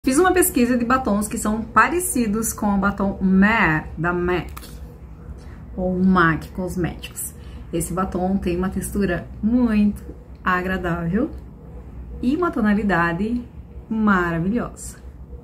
Fiz uma pesquisa de batons que são parecidos com o batom Mare da MAC, ou MAC Cosméticos. Esse batom tem uma textura muito agradável e uma tonalidade maravilhosa.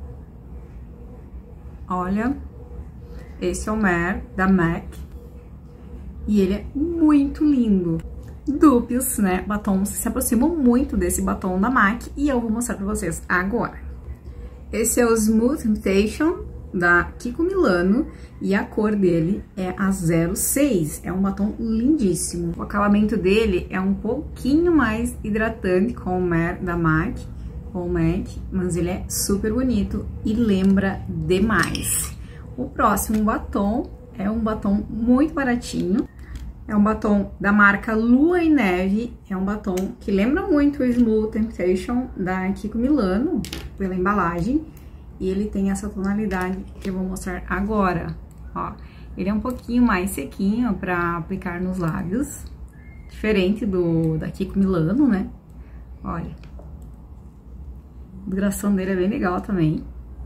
Olha, esse é o Mare da MAC e ele é muito lindo. Duplos, né, batons se aproximam muito desse batom da MAC e eu vou mostrar pra vocês agora. Esse é o Smooth Imitation da Kiko Milano e a cor dele é a 06. É um batom lindíssimo. O acabamento dele é um pouquinho mais hidratante com o Mare da MAC, mas ele é super bonito e lembra demais. O próximo batom é um batom muito baratinho. É um batom da marca Lua e Neve, é um batom que lembra muito o Smooth Temptation da Kiko Milano, pela embalagem. E ele tem essa tonalidade que eu vou mostrar agora, ó. Ele é um pouquinho mais sequinho pra aplicar nos lábios, diferente da Kiko Milano, né? Olha, a duração dele é bem legal também.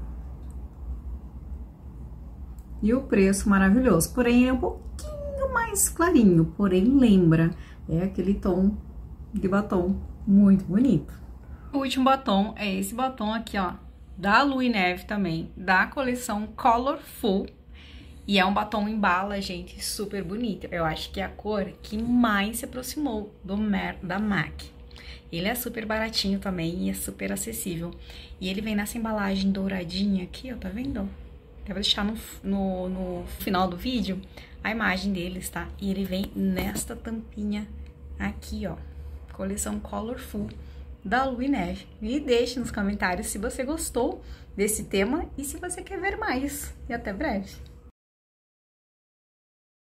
E o preço maravilhoso, porém ele é um pouquinho mais clarinho, porém lembra, é aquele tom de batom muito bonito. O último batom é esse batom aqui, ó, da Lua e Neve também, da coleção Colorful, e é um batom em bala, gente, super bonito. Eu acho que é a cor que mais se aproximou do Mare da MAC. Ele é super baratinho também e é super acessível. E ele vem nessa embalagem douradinha aqui, ó, tá vendo? Eu vou deixar no final do vídeo a imagem deles, tá? E ele vem nesta tampinha aqui, ó. Coleção Colorful da Lua e Neve. Me deixe nos comentários se você gostou desse tema e se você quer ver mais. E até breve!